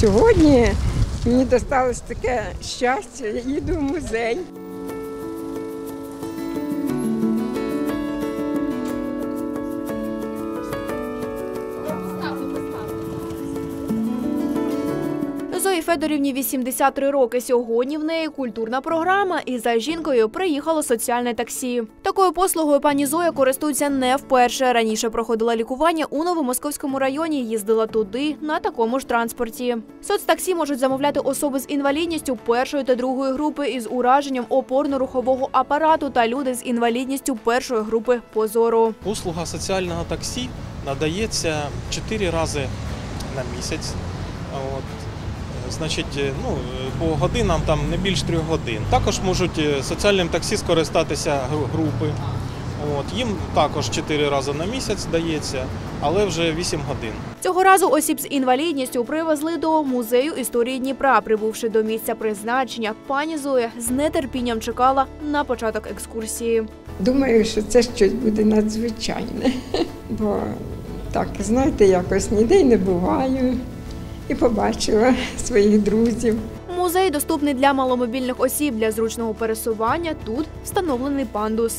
Сьогодні мені досталось таке щастя, я їду в музей. Зої Федорівні 83 роки. Сьогодні в неї культурна програма, і за жінкою приїхало соціальне таксі. Такою послугою пані Зоя користується не вперше. Раніше проходила лікування у Новомосковському районі, їздила туди на такому ж транспорті. Соцтаксі можуть замовляти особи з інвалідністю першої та другої групи із ураженням опорно-рухового апарату та люди з інвалідністю першої групи по зору. Послуга соціального таксі надається 4 рази на місяць. Значить, по годинам там не більш 3 годин. Також можуть соціальним таксі скористатися групи. Їм також 4 рази на місяць дається, але вже 8 годин. Цього разу осіб з інвалідністю привезли до музею історії Дніпра. Прибувши до місця призначення, пані Зоя з нетерпінням чекала на початок екскурсії. Думаю, що це щось буде надзвичайне, бо так, знаєте, якось ніде й не буваю. І побачила своїх друзів. Музей доступний для маломобільних осіб. Для зручного пересування тут встановлений пандус.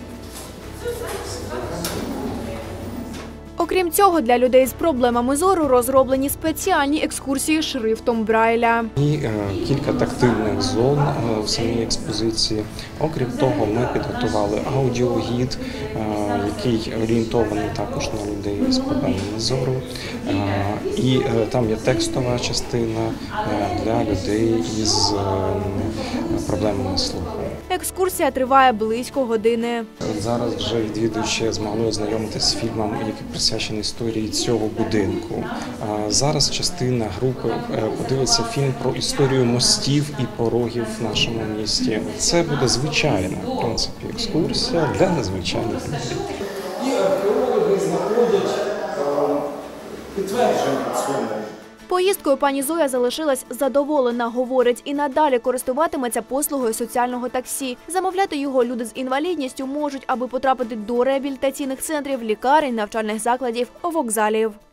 Окрім цього, для людей з проблемами зору розроблені спеціальні екскурсії шрифтом Брайля. І кілька тактильних зон в самій експозиції. Окрім того, ми підготували аудіогід, який орієнтований також на людей з проблемами зору. І там є текстова частина для людей із проблемами слуху. Екскурсія триває близько години. Зараз вже відвідувачі змогли ознайомитися з фільмом, який присвячений історії цього будинку. Зараз частина групи подивиться фільм про історію мостів і порогів в нашому місті. Це буде звичайна, в принципі, екскурсія для незвичайних людей. І археологи знаходять підтвердження цьому. Поїздкою пані Зоя залишилась задоволена. Говорить, і надалі користуватиметься послугою соціального таксі. Замовляти його люди з інвалідністю можуть, аби потрапити до реабілітаційних центрів, лікарень, навчальних закладів, вокзалів.